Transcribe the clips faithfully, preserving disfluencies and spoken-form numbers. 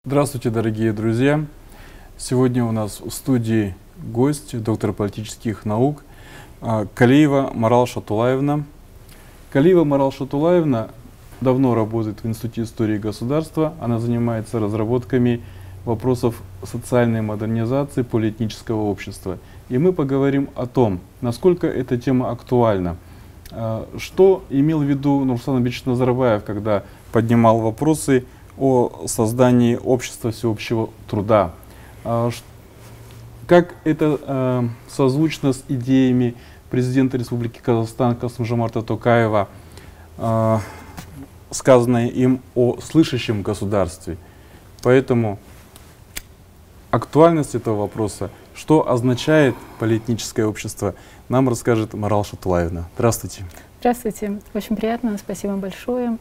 Здравствуйте, дорогие друзья! Сегодня у нас в студии гость, доктор политических наук Калиева Марал Шатулаевна. Калиева Марал Шатулаевна давно работает в Институте истории государства. Она занимается разработками вопросов социальной модернизации полиэтнического общества. И мы поговорим о том, насколько эта тема актуальна. Что имел в виду Нурсултан Абишевич Назарбаев, когда поднимал вопросы о создании общества всеобщего труда. Как это созвучно с идеями президента Республики Казахстан Касым-Жомарта Токаева, сказанное им о слышащем государстве. Поэтому актуальность этого вопроса, что означает полиэтническое общество, нам расскажет Марал Шатулаевна. Здравствуйте. Здравствуйте. Очень приятно. Спасибо большое.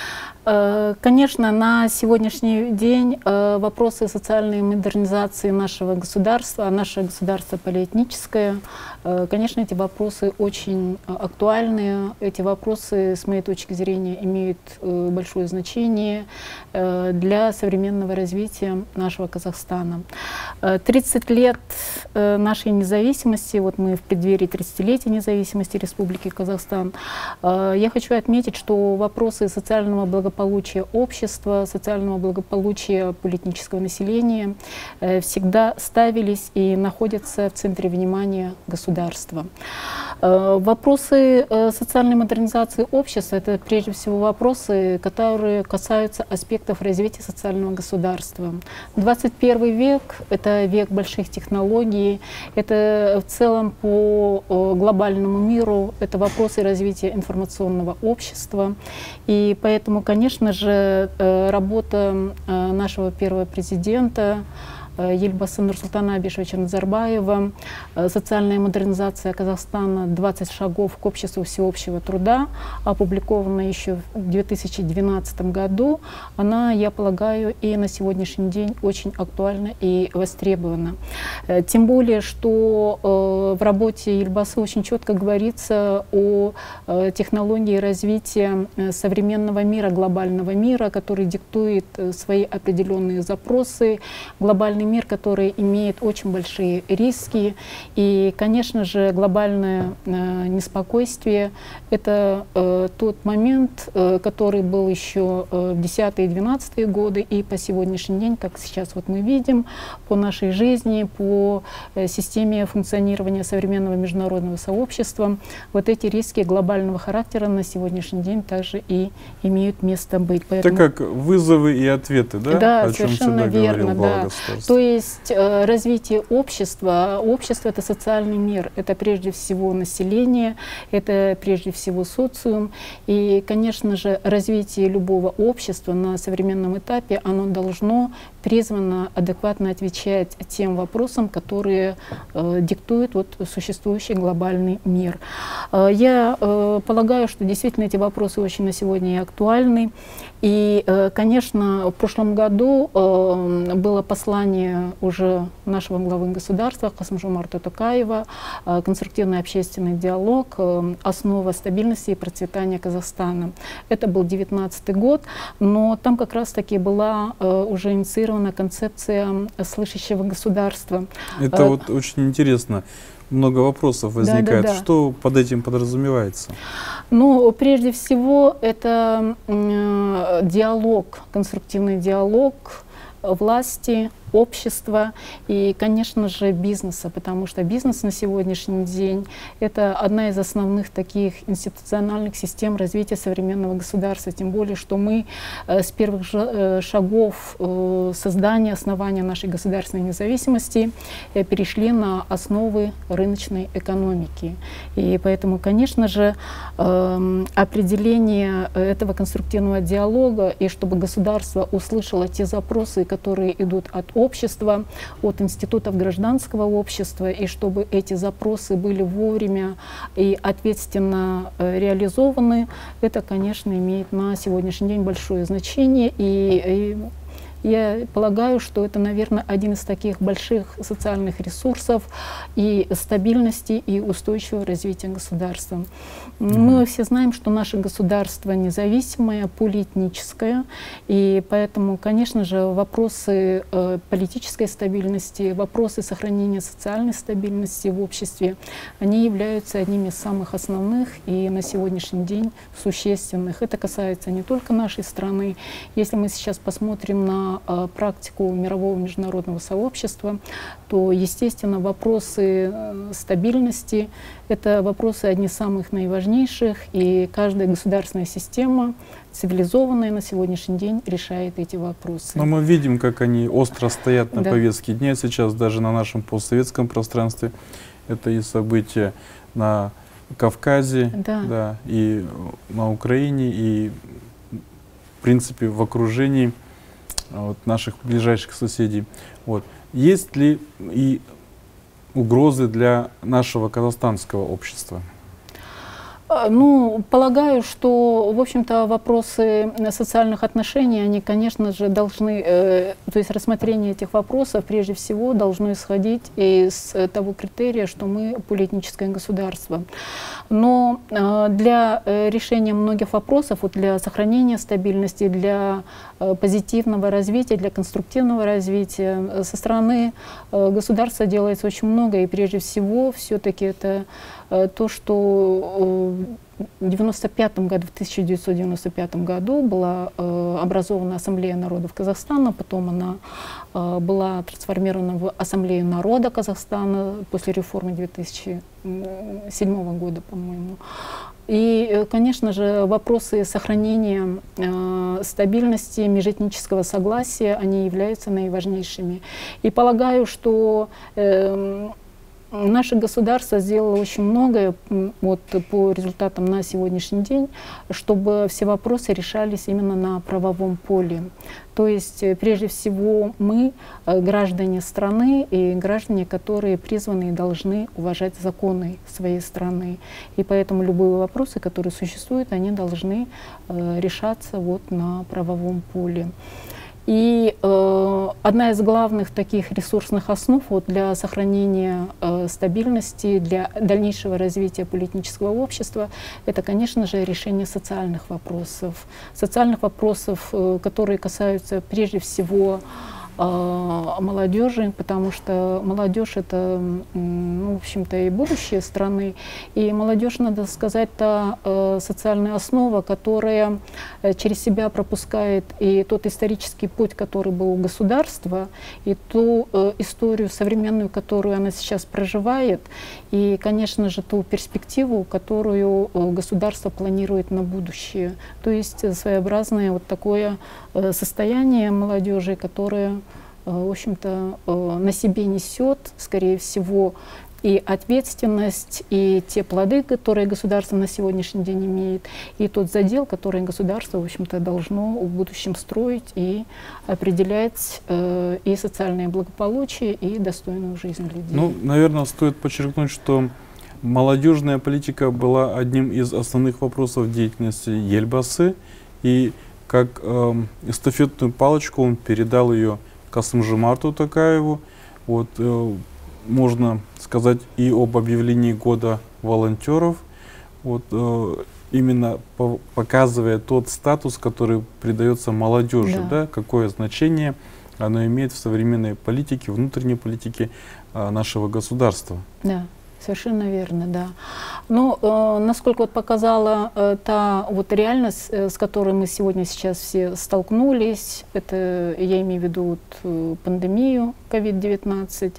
Конечно, на сегодняшний день вопросы социальной модернизации нашего государства, а наше государство полиэтническое, конечно, эти вопросы очень актуальны. Эти вопросы, с моей точки зрения, имеют большое значение для современного развития нашего Казахстана. тридцать лет нашей независимости, вот мы в преддверии тридцатилетия независимости Республики Казахстан, я хочу отметить, что вопросы социального благополучия благополучия общества, социального благополучия полиэтнического населения э, всегда ставились и находятся в центре внимания государства. Э, вопросы э, социальной модернизации общества — это прежде всего вопросы, которые касаются аспектов развития социального государства. двадцать первый век — это век больших технологий, это в целом по э, глобальному миру, это вопросы развития информационного общества. И поэтому, конечно, Конечно же, работа нашего первого президента Елбасы Нурсултана Абишевича Назарбаева, социальная модернизация Казахстана, двадцать шагов к обществу всеобщего труда, опубликована еще в две тысячи двенадцатом году, она, я полагаю, и на сегодняшний день очень актуальна и востребована. Тем более, что в работе Елбасы очень четко говорится о технологии развития современного мира, глобального мира, который диктует свои определенные запросы, глобальный мир, который имеет очень большие риски. И, конечно же, глобальное э, неспокойствие — это э, тот момент, э, который был еще э, в десятые и двенадцатые годы, и по сегодняшний день, как сейчас вот мы видим, по нашей жизни, по э, системе функционирования современного международного сообщества, вот эти риски глобального характера на сегодняшний день также и имеют место быть. Поэтому... Это как вызовы и ответы, да? Да, о чем совершенно верно, да. То есть э, развитие общества, общество — это социальный мир, это прежде всего население, это прежде всего социум. И, конечно же, развитие любого общества на современном этапе, оно должно призвано адекватно отвечать тем вопросам, которые э, диктует вот существующий глобальный мир. Э, я э, полагаю, что действительно эти вопросы очень на сегодня и актуальны. И, э, конечно, в прошлом году э, было послание уже нашего главы государства Касым-Жомарта Токаева, э, конструктивный общественный диалог, э, основа стабильности и процветания Казахстана. Это был девятнадцатый год, но там как раз-таки была э, уже инициирована концепция слышащего государства. Это э, вот очень интересно. Много вопросов возникает. Да, да, да. Что под этим подразумевается? Ну, прежде всего, это э, диалог, конструктивный диалог власти, общества и, конечно же, бизнеса, потому что бизнес на сегодняшний день — это одна из основных таких институциональных систем развития современного государства, тем более, что мы э, с первых э, шагов э, создания, основания нашей государственной независимости э, перешли на основы рыночной экономики. И поэтому, конечно же, э, определение этого конструктивного диалога, и чтобы государство услышало те запросы, которые идут от общества, от институтов гражданского общества, и чтобы эти запросы были вовремя и ответственно э, реализованы, это, конечно, имеет на сегодняшний день большое значение. И, и Я полагаю, что это, наверное, один из таких больших социальных ресурсов и стабильности, и устойчивого развития государства. Mm-hmm. Мы все знаем, что наше государство независимое, полиэтническое, и поэтому, конечно же, вопросы э, политической стабильности, вопросы сохранения социальной стабильности в обществе, они являются одними из самых основных и на сегодняшний день существенных. Это касается не только нашей страны. Если мы сейчас посмотрим на э, практику мирового международного сообщества, то, естественно, вопросы э, стабильности — это вопросы одни из самых наиважнейших, и каждая государственная система, цивилизованная на сегодняшний день, решает эти вопросы. Но мы видим, как они остро стоят на да. повестке дня сейчас, даже на нашем постсоветском пространстве. Это и события на Кавказе, да. Да, и на Украине, и, в принципе, в окружении вот, наших ближайших соседей. Вот. Есть ли и угрозы для нашего казахстанского общества? Ну, полагаю, что, в общем-то, вопросы социальных отношений, они, конечно же, должны, э, то есть рассмотрение этих вопросов, прежде всего, должно исходить из того критерия, что мы полиэтническое государство. Но э, для э, решения многих вопросов, вот для сохранения стабильности, для э, позитивного развития, для конструктивного развития, э, со стороны э, государства делается очень много, и прежде всего, все-таки это э, то, что э, в девяносто пятом году, в тысяча девятьсот девяносто пятом году была э, образована Ассамблея народов Казахстана, потом она э, была трансформирована в Ассамблею народа Казахстана после реформы две тысячи седьмого года, по-моему. И, конечно же, вопросы сохранения э, стабильности, межэтнического согласия, они являются наиважнейшими. И полагаю, что э, наше государство сделало очень многое вот, по результатам на сегодняшний день, чтобы все вопросы решались именно на правовом поле. То есть, прежде всего, мы, граждане страны, и граждане, которые призваны и должны уважать законы своей страны. И поэтому любые вопросы, которые существуют, они должны э, решаться вот, на правовом поле. И э, одна из главных таких ресурсных основ вот, для сохранения э, стабильности, для дальнейшего развития полиэтнического общества, это, конечно же, решение социальных вопросов. Социальных вопросов, э, которые касаются прежде всего молодежи, потому что молодежь — это, ну, в общем-то, и будущее страны. И молодежь, надо сказать, та э, социальная основа, которая э, через себя пропускает и тот исторический путь, который был у государства, и ту э, историю современную, которую она сейчас проживает, и, конечно же, ту перспективу, которую э, государство планирует на будущее. То есть своеобразное вот такое э, состояние молодежи, которое, в общем-то, на себе несет, скорее всего, и ответственность, и те плоды, которые государство на сегодняшний день имеет, и тот задел, который государство, в общем-то, должно в будущем строить и определять э, и социальное благополучие, и достойную жизнь людей. Ну, наверное, стоит подчеркнуть, что молодежная политика была одним из основных вопросов деятельности Ельбасы, и как э, эстафетную палочку он передал ее Касым-Жомарту Токаеву. Вот, э, можно сказать и об объявлении года волонтеров, вот, э, именно по показывая тот статус, который придается молодежи, да. Да, какое значение оно имеет в современной политике, внутренней политике э, нашего государства. Да. Совершенно верно, да. Но э, насколько вот показала э, та вот реальность, э, с которой мы сегодня сейчас все столкнулись, это я имею в виду вот, э, пандемию ковид девятнадцать.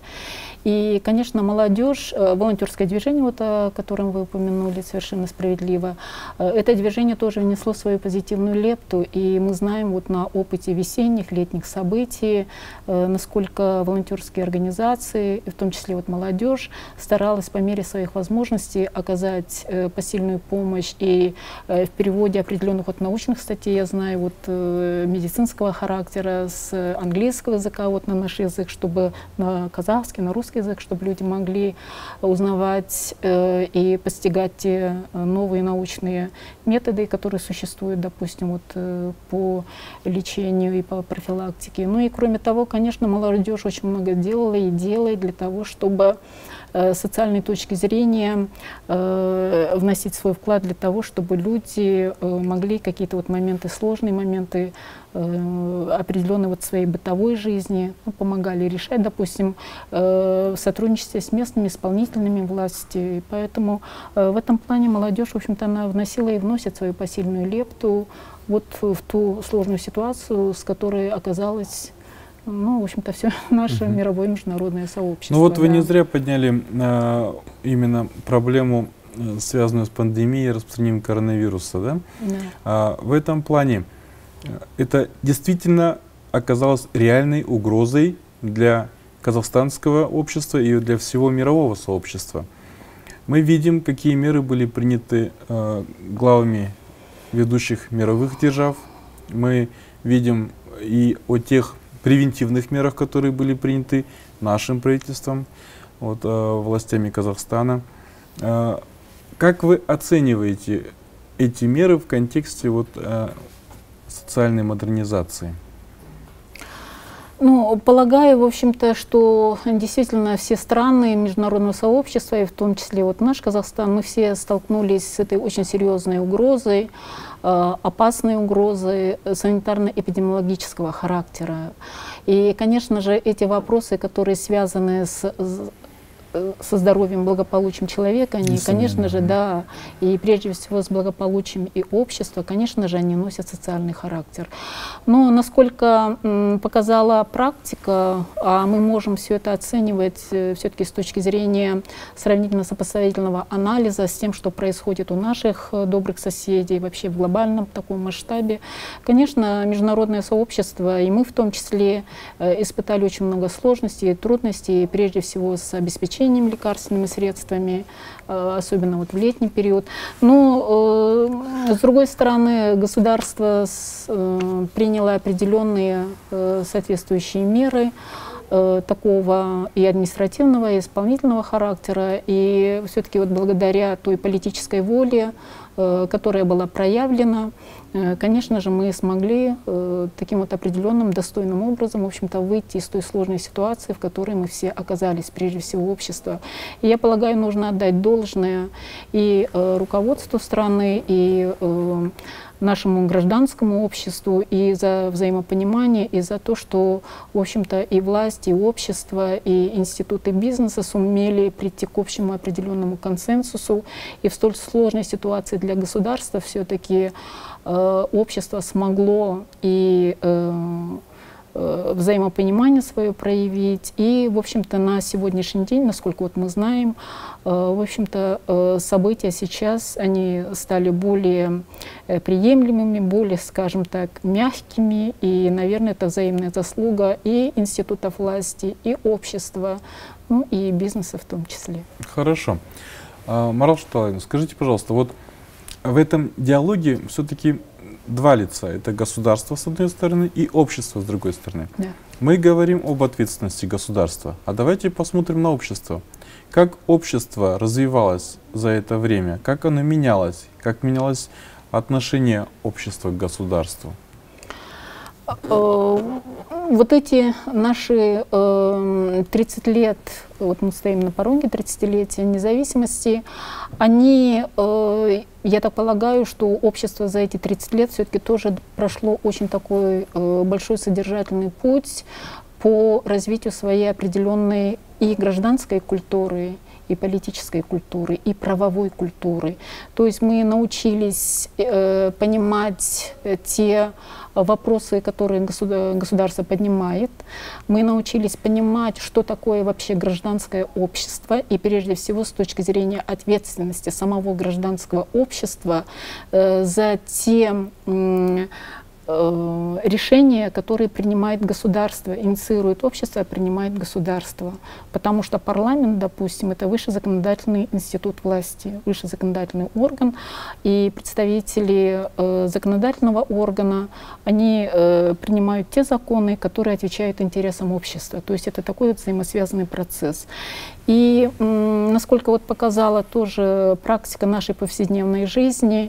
И, конечно, молодежь, э, волонтерское движение, вот, о котором вы упомянули совершенно справедливо, э, это движение тоже внесло свою позитивную лепту. И мы знаем вот на опыте весенних, летних событий, э, насколько волонтерские организации, в том числе вот молодежь, старалась по мере своих возможностей оказать э, посильную помощь и э, в переводе определенных вот научных статей, я знаю, вот э, медицинского характера, с английского языка вот на наш язык, чтобы на казахский, на русский русский язык, чтобы люди могли узнавать э, и постигать те новые научные методы, которые существуют, допустим, вот, э, по лечению и по профилактике. Ну и кроме того, конечно, молодежь очень много делала и делает для того, чтобы э, с социальной точки зрения э, вносить свой вклад для того, чтобы люди э, могли какие-то вот моменты, сложные моменты, определенной вот своей бытовой жизни, ну, помогали решать, допустим, э, в сотрудничестве с местными исполнительными властями. И поэтому э, в этом плане молодежь, в общем-то, она вносила и вносит свою посильную лепту вот в ту сложную ситуацию, с которой оказалось, ну, в общем-то, все наше uh-huh. мировое международное сообщество. Ну вот да. вы не зря подняли э, именно проблему, э, связанную с пандемией, распространением коронавируса, да? Да. А, в этом плане это действительно оказалось реальной угрозой для казахстанского общества и для всего мирового сообщества. Мы видим, какие меры были приняты э, главами ведущих мировых держав. Мы видим и о тех превентивных мерах, которые были приняты нашим правительством, вот, э, властями Казахстана. Э, как вы оцениваете эти меры в контексте вот, э, социальной модернизации? Ну, полагаю, в общем-то, что действительно все страны международного сообщества, и в том числе вот наш Казахстан, мы все столкнулись с этой очень серьезной угрозой, э, опасной угрозой санитарно-эпидемиологического характера. И, конечно же, эти вопросы, которые связаны с со здоровьем, благополучием человека, они, конечно же, да, и прежде всего с благополучием и общества, конечно же, они носят социальный характер. Но насколько м, показала практика, а мы можем все это оценивать э, все-таки с точки зрения сравнительно-сопоставительного анализа с тем, что происходит у наших э, добрых соседей, вообще в глобальном таком масштабе, конечно, международное сообщество, и мы в том числе, э, испытали очень много сложностей и трудностей, прежде всего с обеспечением лекарственными средствами, особенно вот в летний период. Но, с другой стороны, государство приняло определенные соответствующие меры такого и административного, и исполнительного характера. И все-таки вот благодаря той политической воле, которая была проявлена, конечно же, мы смогли э, таким вот определенным, достойным образом, в общем-то, выйти из той сложной ситуации, в которой мы все оказались, прежде всего, общество. И я полагаю, нужно отдать должное и э, руководству страны, и э, нашему гражданскому обществу, и за взаимопонимание, и за то, что, в общем-то, и власть, и общество, и институты бизнеса сумели прийти к общему определенному консенсусу. И в столь сложной ситуации для государства все-таки э, общество смогло и э, э, взаимопонимание свое проявить. И, в общем-то, на сегодняшний день, насколько вот мы знаем, э, в общем-то, э, события сейчас, они стали более э, приемлемыми, более, скажем так, мягкими. И, наверное, это взаимная заслуга и институтов власти, и общества, ну и бизнеса в том числе. Хорошо. А, Марал Шатулаевна, скажите, пожалуйста, вот в этом диалоге все-таки два лица. Это государство с одной стороны и общество с другой стороны. Да. Мы говорим об ответственности государства. А давайте посмотрим на общество. Как общество развивалось за это время? Как оно менялось? Как менялось отношение общества к государству? Вот эти наши э, тридцать лет, вот мы стоим на пороге тридцатилетия независимости, они, э, я так полагаю, что общество за эти тридцать лет все-таки тоже прошло очень такой э, большой содержательный путь по развитию своей определенной и гражданской культуры, и политической культуры, и правовой культуры. То есть мы научились э, понимать э, те вопросы, которые государство поднимает. Мы научились понимать, что такое вообще гражданское общество, и прежде всего с точки зрения ответственности самого гражданского общества э, за те э, э, решения, которые принимает государство, инициирует общество, а принимает государство. Потому что парламент, допустим, это высший законодательный институт власти, высший законодательный орган, и представители э, законодательного органа, они э, принимают те законы, которые отвечают интересам общества. То есть это такой вот взаимосвязанный процесс. И м, насколько вот показала тоже практика нашей повседневной жизни,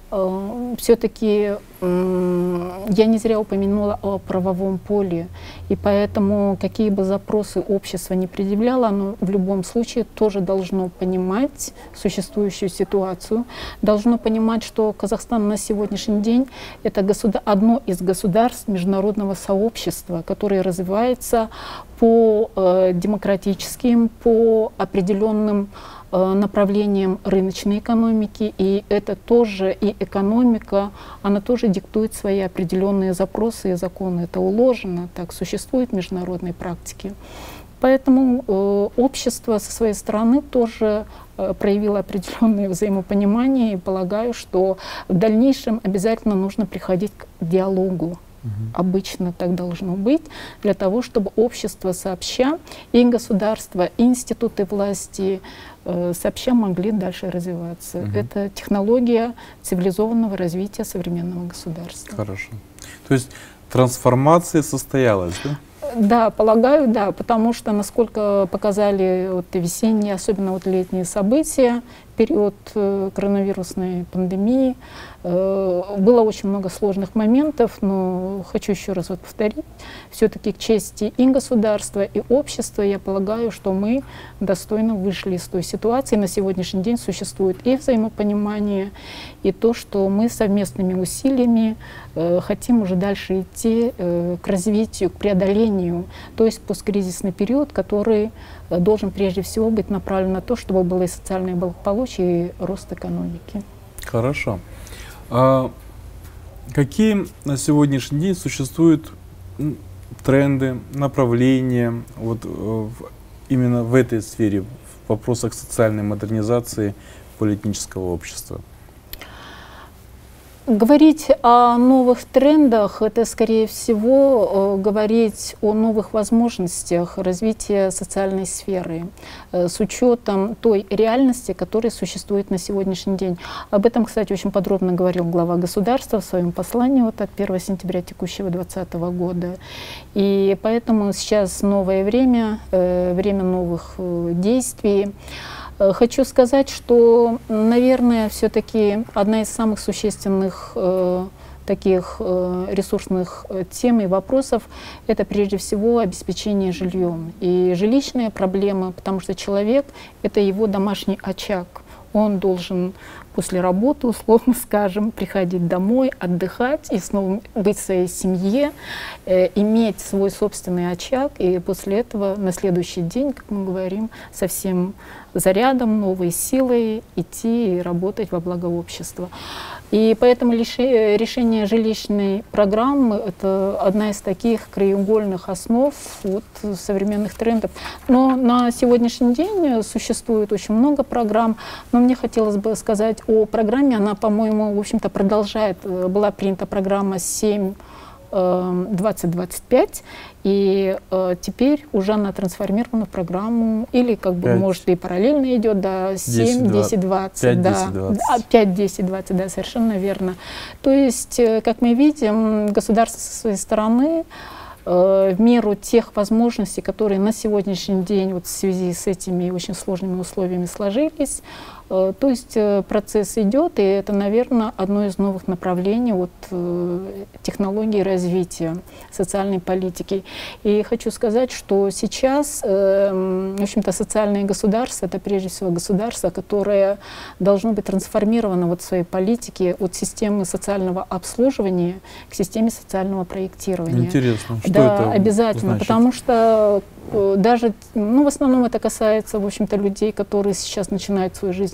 э, все-таки э, я не зря упомянула о правовом поле, и поэтому какие бы запросы общество не предъявляло, оно в любом случае тоже должно понимать существующую ситуацию, должно понимать, что Казахстан на сегодняшний день это государ... одно из государств международного сообщества, которое развивается по э, демократическим, по определенным э, направлениям рыночной экономики, и это тоже, и экономика, она тоже диктует свои определенные запросы и законы. Это уложено, так существует в международной практике. Поэтому э, общество со своей стороны тоже э, проявило определенное взаимопонимание, и полагаю, что в дальнейшем обязательно нужно приходить к диалогу. Обычно так должно быть, для того, чтобы общество сообща, и государство, и институты власти э, сообща могли дальше развиваться. Угу. Это технология цивилизованного развития современного государства. Хорошо. То есть трансформация состоялась, да? Да, полагаю, да, потому что, насколько показали вот весенние, особенно вот летние события, период э, коронавирусной пандемии, э, было очень много сложных моментов, но хочу еще раз вот повторить, все-таки к чести и государства, и общества, я полагаю, что мы достойно вышли из той ситуации. На сегодняшний день существует и взаимопонимание, и то, что мы совместными усилиями э, хотим уже дальше идти э, к развитию, к преодолению, то есть посткризисный период, который э, должен прежде всего быть направлен на то, чтобы было и социальное благополучие, и рост экономики. Хорошо. А какие на сегодняшний день существуют тренды, направления вот, в, именно в этой сфере, в вопросах социальной модернизации политического общества? Говорить о новых трендах — это, скорее всего, говорить о новых возможностях развития социальной сферы с учетом той реальности, которая существует на сегодняшний день. Об этом, кстати, очень подробно говорил глава государства в своем послании вот от первого сентября текущего двадцатого года. И поэтому сейчас новое время, время новых действий. Хочу сказать, что, наверное, все-таки одна из самых существенных э, таких э, ресурсных тем и вопросов — это прежде всего обеспечение жильем. И жилищная проблема, потому что человек — это его домашний очаг. Он должен после работы, условно скажем, приходить домой, отдыхать и снова быть в своей семье, э, иметь свой собственный очаг, и после этого на следующий день, как мы говорим, со всем зарядом, новой силой идти и работать во благо общества. И поэтому решение жилищной программы — это одна из таких краеугольных основ вот, современных трендов. Но на сегодняшний день существует очень много программ, но мне хотелось бы сказать о программе. Она, по-моему, в общем-то продолжает. Была принята программа семь двадцать двадцать пять, и э, теперь уже она трансформирована в программу, или как бы, может, и параллельно идет, да, семь десять двадцать, да, пять десять двадцать, да, совершенно верно. То есть, э, как мы видим, государство со своей стороны в меру тех возможностей, которые на сегодняшний день вот в связи с этими очень сложными условиями сложились. То есть процесс идет, и это, наверное, одно из новых направлений вот, технологии развития социальной политики. И хочу сказать, что сейчас, в общем-то, социальное государство — это прежде всего государство, которое должно быть трансформировано вот в своей политике от системы социального обслуживания к системе социального проектирования. Интересно. Что да, это обязательно, значит? Потому что даже, ну, в основном это касается, в общем-то, людей, которые сейчас начинают свой жизненный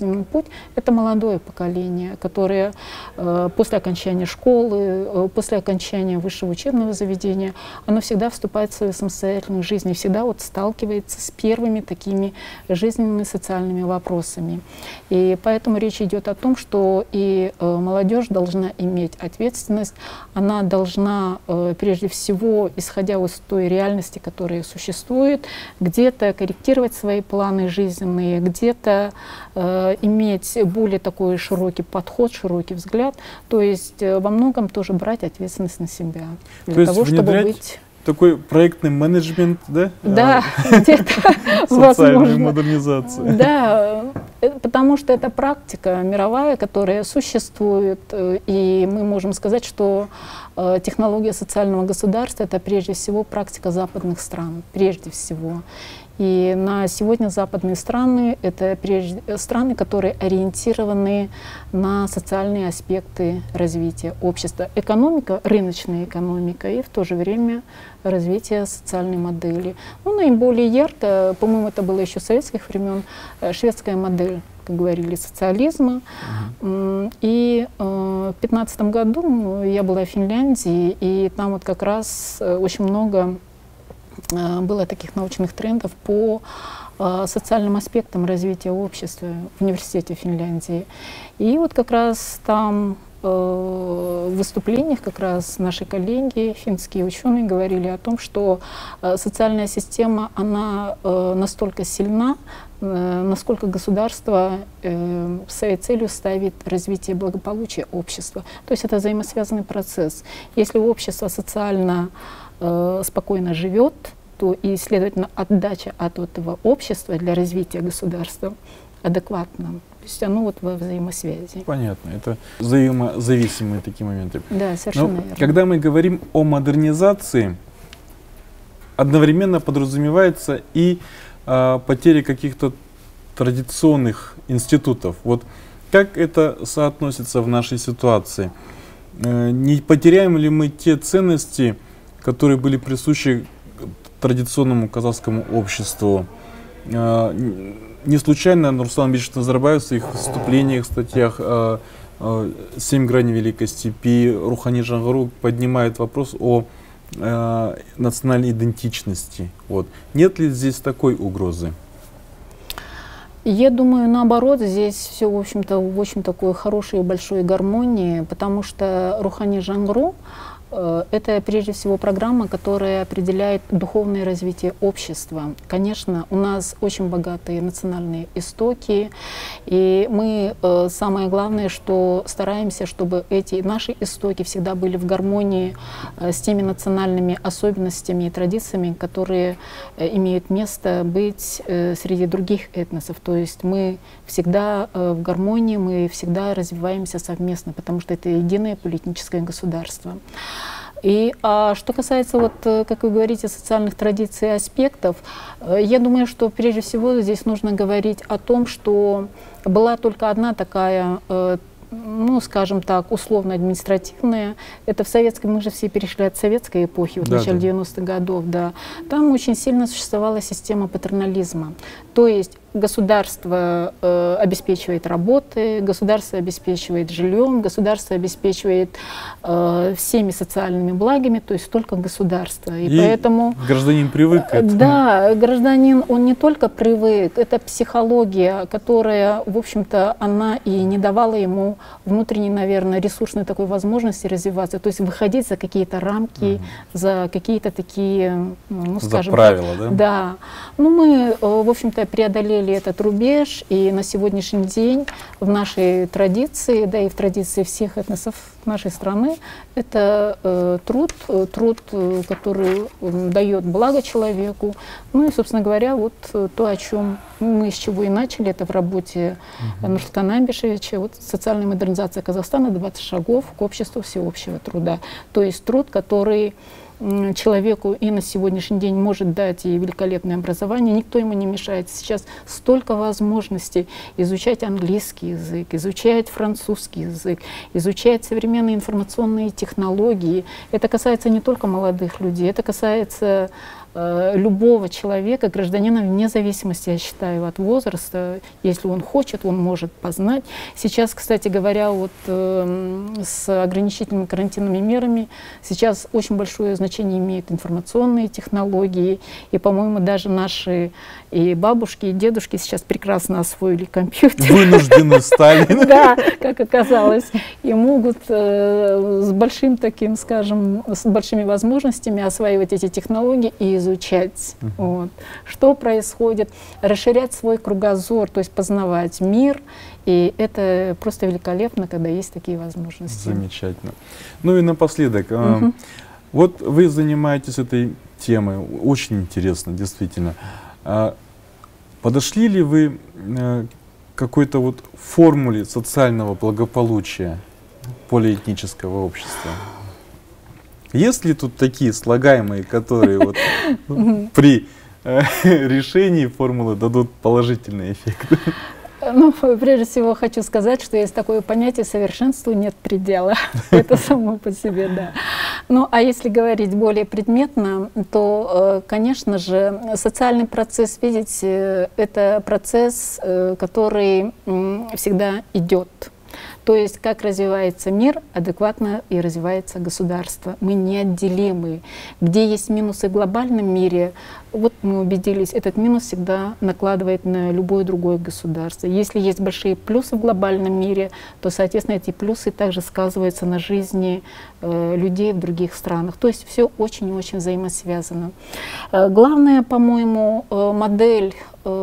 жизненный путь, это молодое поколение, которое э, после окончания школы, э, после окончания высшего учебного заведения, оно всегда вступает в свою самостоятельную жизнь и всегда вот сталкивается с первыми такими жизненными социальными вопросами. И поэтому речь идет о том, что и э, молодежь должна иметь ответственность, она должна э, прежде всего, исходя из той реальности, которая существует, где-то корректировать свои планы жизненные, где-то э, иметь более такой широкий подход, широкий взгляд, то есть э, во многом тоже брать ответственность на себя. Для то есть того, чтобы внедрять быть... такой проектный менеджмент, да? Да, где-то социальную модернизацию. Да, потому что это практика мировая, которая существует, и мы можем сказать, что технология социального государства — это прежде всего практика западных стран, прежде всего. И на сегодня западные страны — это прежде страны, которые ориентированы на социальные аспекты развития общества. Экономика, рыночная экономика, и в то же время развитие социальной модели. Ну, наиболее ярко, по-моему, это было еще с советских времен, шведская модель, как говорили, социализма. Uh-huh. И э, в две тысячи пятнадцатом году я была в Финляндии, и там вот как раз очень много было таких научных трендов по э, социальным аспектам развития общества в университете Финляндии. И вот как раз там э, в выступлениях как раз наши коллеги, финские ученые, говорили о том, что э, социальная система, она э, настолько сильна, э, насколько государство э, своей целью ставит развитие благополучия общества. То есть это взаимосвязанный процесс. Если общество социально э, спокойно живет, то и, следовательно, отдача от этого общества для развития государства адекватна. То есть оно вот во взаимосвязи. Понятно, это взаимозависимые такие моменты. Да, совершенно Но верно. Когда мы говорим о модернизации, одновременно подразумевается и э, потеря каких-то традиционных институтов. Вот как это соотносится в нашей ситуации? Э, не потеряем ли мы те ценности, которые были присущи традиционному казахскому обществу? Э, не случайно Нурсултан Абишевич Назарбаев в своих выступлениях, статьях э, э, «Семь граней Великой Степи», «Рухани жаңғыру» поднимает вопрос о э, национальной идентичности. Вот. Нет ли здесь такой угрозы? Я думаю, наоборот, здесь все, в общем-то, в очень такой хорошей и большой гармонии, потому что «Рухани жаңғыру» это прежде всего программа, которая определяет духовное развитие общества. Конечно, у нас очень богатые национальные истоки, и мы, самое главное, что стараемся, чтобы эти наши истоки всегда были в гармонии с теми национальными особенностями и традициями, которые имеют место быть среди других этносов. То есть мы всегда в гармонии, мы всегда развиваемся совместно, потому что это единое политическое государство. И а что касается, вот, как вы говорите, социальных традиций и аспектов, я думаю, что прежде всего здесь нужно говорить о том, что была только одна такая, ну, скажем так, условно-административная. Это в советской, мы же все перешли от советской эпохи, вот, да, начала девяностых годов, да. Там очень сильно существовала система патернализма. То есть государство э, обеспечивает работы, государство обеспечивает жильем, государство обеспечивает э, всеми социальными благами, то есть только государство. И, и поэтому гражданин привык к этому. Да, гражданин, он не только привык, это психология, которая, в общем-то, она и не давала ему внутренней, наверное, ресурсной такой возможности развиваться, то есть выходить за какие-то рамки, угу. за какие-то такие, ну, скажем, за правила, да? Да. Ну, мы, в общем-то, преодолели этот рубеж, и на сегодняшний день в нашей традиции, да и в традиции всех этносов нашей страны, это э, труд, труд, который э, дает благо человеку. Ну и, собственно говоря, вот то, о чем мы с чего и начали, это в работе uh-huh. Нурсултана Абишевича, вот социальная модернизация Казахстана, двадцать шагов к обществу всеобщего труда. То есть труд, который человеку и на сегодняшний день может дать и великолепное образование, никто ему не мешает. Сейчас столько возможностей изучать английский язык, изучать французский язык, изучать современные информационные технологии. Это касается не только молодых людей, это касается э, любого человека, гражданина, вне зависимости, я считаю, от возраста. Если он хочет, он может познать. Сейчас, кстати говоря, вот э, с ограничительными карантинными мерами сейчас очень большое значение имеют информационные технологии. И, по-моему, даже наши и бабушки, и дедушки сейчас прекрасно освоили компьютер. Вынуждены стали. Да, как оказалось. И могут э, с большим таким, скажем, с большими возможностями осваивать эти технологии и изучать, uh-huh. вот, что происходит, расширять свой кругозор, то есть познавать мир. И это просто великолепно, когда есть такие возможности. Замечательно. Ну и напоследок, uh-huh. э, вот вы занимаетесь этой темой, очень интересно, действительно. А подошли ли вы э, к какой-то вот формуле социального благополучия полиэтнического общества? Есть ли тут такие слагаемые, которые вот при э, решении формулы дадут положительный эффект? Ну, прежде всего хочу сказать, что есть такое понятие «совершенству нет предела». Это само по себе, да. Ну, а если говорить более предметно, то, конечно же, социальный процесс, видите, это процесс, который всегда идет. То есть, как развивается мир, адекватно и развивается государство. Мы неотделимы. Где есть минусы в глобальном мире, вот мы убедились, этот минус всегда накладывает на любое другое государство. Если есть большие плюсы в глобальном мире, то, соответственно, эти плюсы также сказываются на жизни э, людей в других странах. То есть все очень-очень взаимосвязано. Э, главная, по-моему, э, модель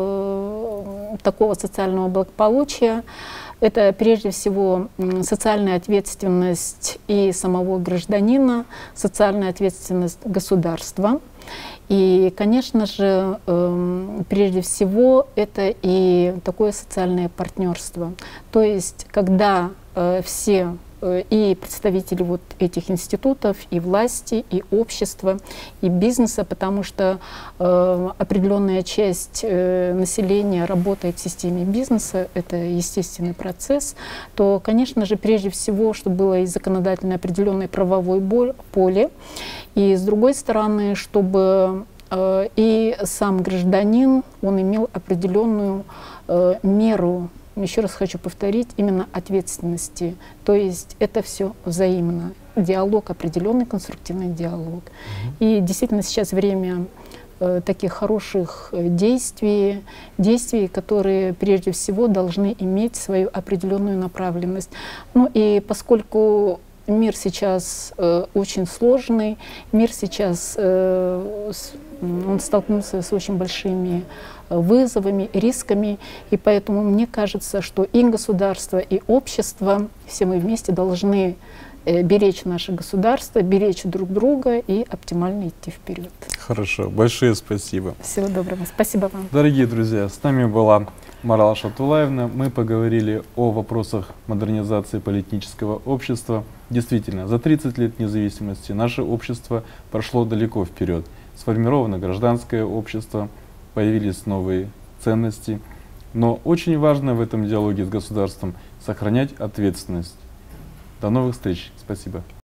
э, такого социального благополучия — это прежде всего социальная ответственность и самого гражданина, социальная ответственность государства. И, конечно же, прежде всего это и такое социальное партнерство. То есть, когда все и представители вот этих институтов, и власти, и общества, и бизнеса, потому что э, определенная часть э, населения работает в системе бизнеса, это естественный процесс, то, конечно же, прежде всего, чтобы было и законодательное определенное правовое поле, и, с другой стороны, чтобы э, и сам гражданин, он имел определенную э, меру, еще раз хочу повторить, именно ответственности. То есть это все взаимно. Диалог, определенный конструктивный диалог. Mm-hmm. И действительно сейчас время э, таких хороших действий, действий, которые прежде всего должны иметь свою определенную направленность. Ну и поскольку мир сейчас э, очень сложный, мир сейчас э, с, он столкнулся с очень большими вызовами, рисками, и поэтому мне кажется, что и государство, и общество, все мы вместе должны э, беречь наше государство, беречь друг друга и оптимально идти вперед. Хорошо, большое спасибо. Всего доброго, спасибо вам. Дорогие друзья, с нами была Марал Шатулаевна. Мы поговорили о вопросах модернизации политического общества. Действительно, за тридцать лет независимости наше общество прошло далеко вперед. Сформировано гражданское общество, появились новые ценности. Но очень важно в этом диалоге с государством сохранять ответственность. До новых встреч. Спасибо.